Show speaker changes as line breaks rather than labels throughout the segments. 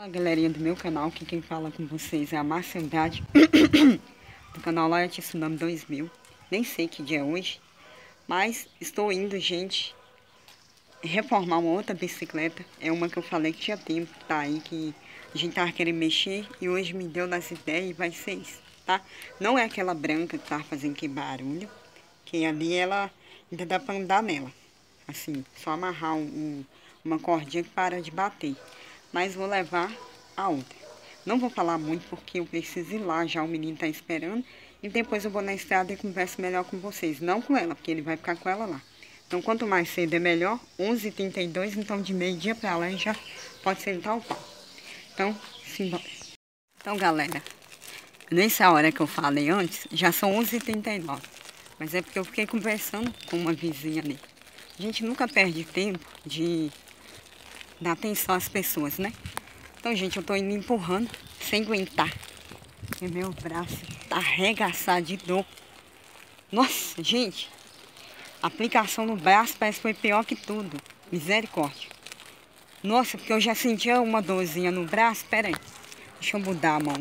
Fala galerinha do meu canal, que quem fala com vocês é a Márcia Andrade do canal Loyalty Tsunami 2000. Nem sei que dia é hoje, mas estou indo, gente, reformar uma outra bicicleta. É uma que eu falei que tinha tempo, tá aí, que a gente tava querendo mexer e hoje me deu nas ideias e vai ser isso, tá? Não é aquela branca que tava fazendo que barulho, que ali ela ainda dá pra andar nela. Assim, só amarrar uma cordinha que para de bater. Mas vou levar a outra. Não vou falar muito porque eu preciso ir lá, já o menino tá esperando. E depois eu vou na estrada e converso melhor com vocês. Não com ela, porque ele vai ficar com ela lá. Então, quanto mais cedo é melhor. 11h32, então de meio-dia pra lá já pode sentar o pau. Então, simbora. Então, galera, nessa hora que eu falei antes, já são 11h39. Mas é porque eu fiquei conversando com uma vizinha ali. A gente nunca perde tempo de dar atenção às pessoas, né? Então, gente, eu tô indo empurrando, sem aguentar. E meu braço tá arregaçado de dor. Nossa, gente, a aplicação no braço parece que foi pior que tudo. Misericórdia. Nossa, porque eu já sentia uma dorzinha no braço. Pera aí, deixa eu mudar a mão.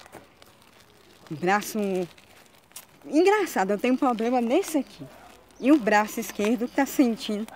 O braço... Engraçado, eu tenho um problema nesse aqui. E o braço esquerdo tá sentindo.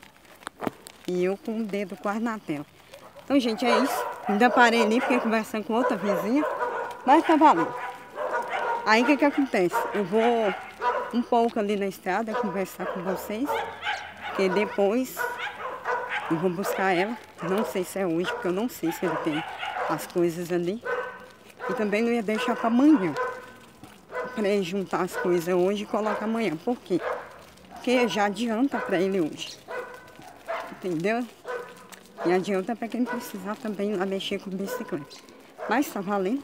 E eu com o dedo quase na tela. Então, gente, é isso. Ainda parei ali, fiquei conversando com outra vizinha. Mas tá valendo. Aí, o que acontece? Eu vou um pouco ali na estrada conversar com vocês. Porque depois eu vou buscar ela. Não sei se é hoje, porque eu não sei se ele tem as coisas ali. E também não ia deixar para amanhã. Para ele juntar as coisas hoje e colocar amanhã. Por quê? Porque já adianta para ele hoje. Entendeu? E adianta para quem precisar também lá mexer com bicicleta. Mas tá valendo.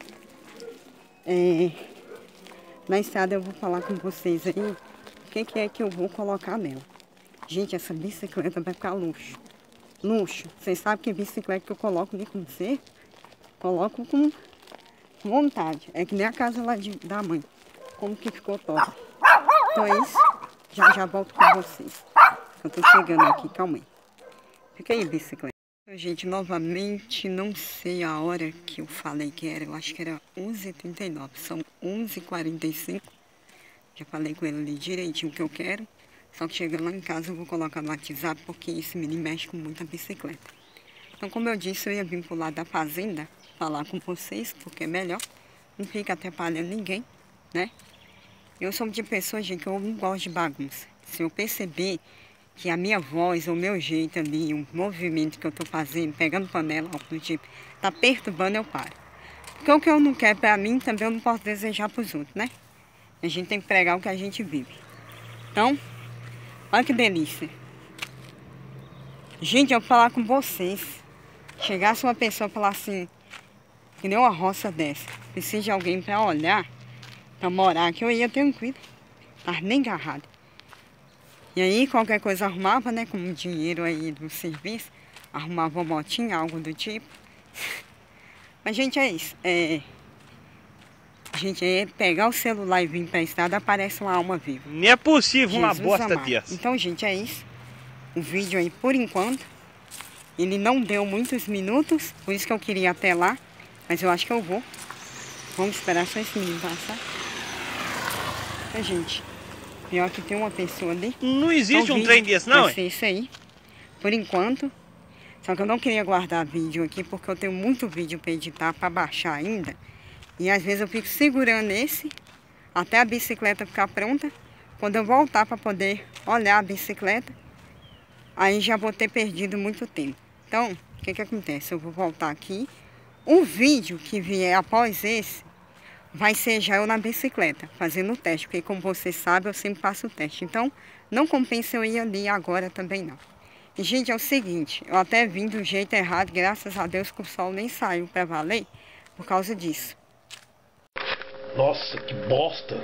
Na estrada eu vou falar com vocês aí o que é que eu vou colocar nela. Gente, essa bicicleta vai ficar luxo. Luxo. Vocês sabem que bicicleta que eu coloco ali com você, coloco com vontade. É que nem a casa lá da mãe. Como que ficou top. Então é isso. Já volto com vocês. Eu tô chegando aqui, calma aí. Fica aí, bicicleta. Gente, novamente, não sei a hora que eu falei que era. Eu acho que era 11h39. São 11h45. Já falei com ele ali direitinho o que eu quero. Só que chegando lá em casa eu vou colocar no WhatsApp, porque esse menino mexe com muita bicicleta. Então, como eu disse, eu ia vir pro lado da fazenda falar com vocês, porque é melhor. Não fica atrapalhando ninguém, né? Eu sou de pessoa, gente, que eu não gosto de bagunça. Se eu perceber que a minha voz, o meu jeito ali, o movimento que eu tô fazendo, pegando panela, algo do tipo, tá perturbando, eu paro. Porque o que eu não quero pra mim, também eu não posso desejar pros outros, né? A gente tem que pregar o que a gente vive. Então, olha que delícia. Gente, eu vou falar com vocês. Chegasse uma pessoa e falar assim, que nem uma roça dessa, precisa de alguém pra olhar, pra morar aqui, eu ia tranquilo. Mas nem agarrado. E aí, qualquer coisa arrumava, né, com o dinheiro aí do serviço, arrumava uma motinha, algo do tipo. Mas, gente, é isso. Gente, é pegar o celular e vir pra estrada, aparece uma alma viva.
Nem é possível uma
Jesus
bosta
amado.
dessa.
Então, gente, é isso. O vídeo aí, por enquanto, ele não deu muitos minutos, por isso que eu queria ir até lá, mas eu acho que eu vou. Vamos esperar só esse menino passar. Então, gente, pior que tem uma pessoa ali.
Não existe
Então,
um trem desse, não,
vai ser isso aí, por enquanto. Só que eu não queria guardar vídeo aqui, porque eu tenho muito vídeo para editar, para baixar ainda. E às vezes eu fico segurando esse, até a bicicleta ficar pronta. Quando eu voltar para poder olhar a bicicleta, aí já vou ter perdido muito tempo. Então, o que acontece? Eu vou voltar aqui. O vídeo que vier após esse, vai ser já eu na bicicleta, fazendo o teste. Porque como você sabe, eu sempre faço o teste. Então, não compensa eu ir ali agora também não. E, gente, é o seguinte, eu até vim do jeito errado, graças a Deus que o sol nem saiu para valer por causa disso.
Nossa, que bosta!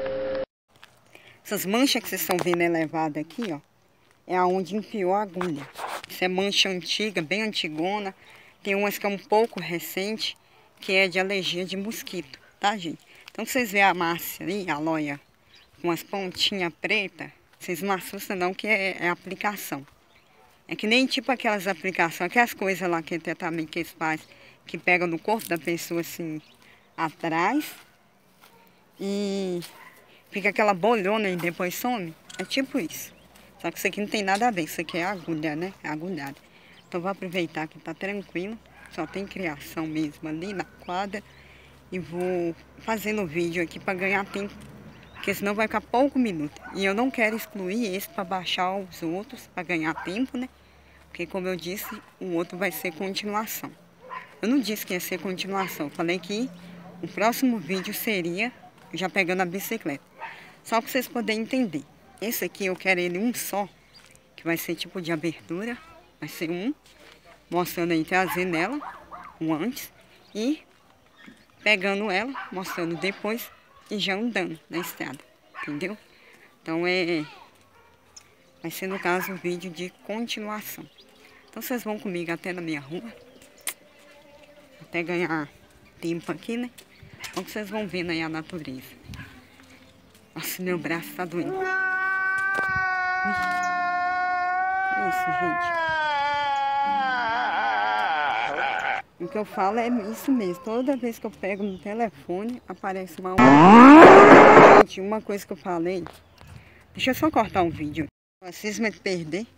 Essas manchas que vocês estão vendo elevadas aqui, ó, é aonde enfiou a agulha. Isso é mancha antiga, bem antigona. Tem umas que é um pouco recente, que é de alergia de mosquito, tá, gente? Então, vocês veem a Márcia ali, a loia, com as pontinhas pretas, vocês não assustam não, que é aplicação. É que nem tipo aquelas aplicações, aquelas coisas lá que tratamento que eles fazem, que pega no corpo da pessoa assim, atrás. E fica aquela bolhona e depois some. É tipo isso. Só que isso aqui não tem nada a ver. Isso aqui é agulha, né? É agulhada. Então vou aproveitar que tá tranquilo. Só tem criação mesmo ali na quadra. E vou fazendo o vídeo aqui para ganhar tempo. Porque senão vai ficar pouco minuto. E eu não quero excluir esse para baixar os outros, para ganhar tempo, né? Porque como eu disse, o outro vai ser continuação. Eu não disse que ia ser continuação. Eu falei que o próximo vídeo seria já pegando a bicicleta. Só para vocês poderem entender. Esse aqui eu quero ele um só. Que vai ser tipo de abertura. Vai ser um. Mostrando aí, trazendo ela. Um antes. E pegando ela, mostrando depois. E já andando na estrada. Entendeu? Então vai ser no caso um vídeo de continuação. Então vocês vão comigo até na minha rua. Até ganhar tempo aqui, né? Então vocês vão vendo aí a natureza. Nossa, meu braço tá doendo. É isso, gente. O que eu falo é isso mesmo. Toda vez que eu pego no telefone, aparece uma... Gente, uma coisa que eu falei... Deixa eu só cortar um vídeo. Vocês vão perder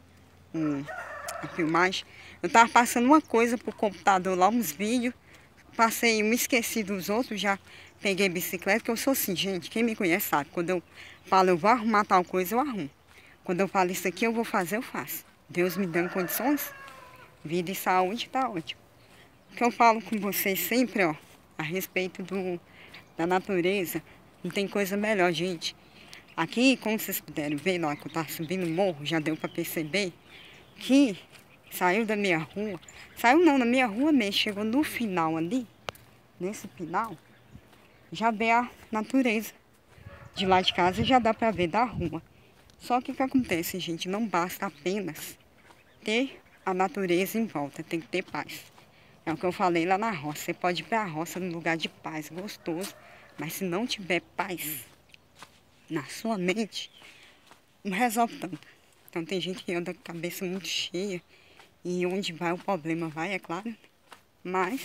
a filmagem. Eu tava passando uma coisa pro computador lá, uns vídeos. Passei, me esqueci dos outros, já peguei bicicleta, que eu sou assim, gente. Quem me conhece sabe. Quando eu falo, eu vou arrumar tal coisa, eu arrumo. Quando eu falo isso aqui, eu vou fazer, eu faço. Deus me dando condições, vida e saúde, tá ótimo. O que eu falo com vocês sempre, ó, a respeito da natureza, não tem coisa melhor, gente. Aqui, como vocês puderam ver, na hora que eu tava subindo o morro, já deu pra perceber que saiu da minha rua. Saiu não, na minha rua mesmo, chegou no final ali, nesse final, já vê a natureza. De lá de casa já dá pra ver da rua. Só que o que acontece, gente, não basta apenas ter a natureza em volta, tem que ter paz. É o que eu falei lá na roça, você pode ir pra roça num lugar de paz, gostoso, mas se não tiver paz na sua mente, não resolve tanto. Então tem gente que anda com a cabeça muito cheia, e onde vai o problema vai, é claro, mas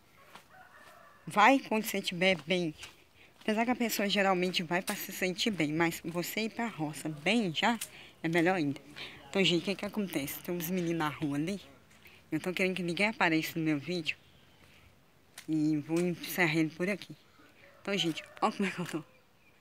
vai quando você estiver bem. Apesar que a pessoa geralmente vai para se sentir bem, mas você ir para a roça bem já é melhor ainda. Então, gente, o que acontece? Tem uns meninos na rua ali, eu tô querendo que ninguém apareça no meu vídeo, e vou encerrar ele por aqui. Então, gente, olha como é que eu tô.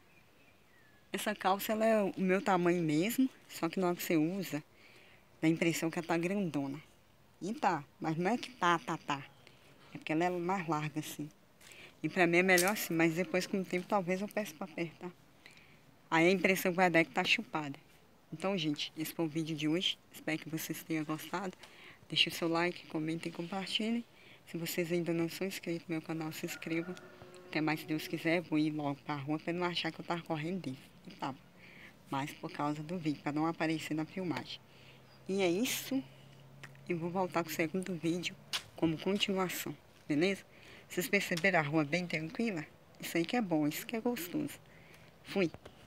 Essa calça, ela é o meu tamanho mesmo, só que na hora que você usa, dá a impressão que ela tá grandona. E tá, mas não é que tá. É porque ela é mais larga assim. E pra mim é melhor assim, mas depois com o tempo talvez eu peça pra apertar. Aí a impressão que vai dar é que tá chupada. Então, gente, esse foi o vídeo de hoje. Espero que vocês tenham gostado. Deixe o seu like, comentem e compartilhem. Se vocês ainda não são inscritos no meu canal, se inscrevam. Até mais se Deus quiser, vou ir logo pra rua pra não achar que eu tava correndo disso. E tava. Mas por causa do vídeo, pra não aparecer na filmagem. E é isso. E vou voltar com o segundo vídeo como continuação, beleza? Vocês perceberam a rua bem tranquila? Isso aí que é bom, isso que é gostoso. Fui.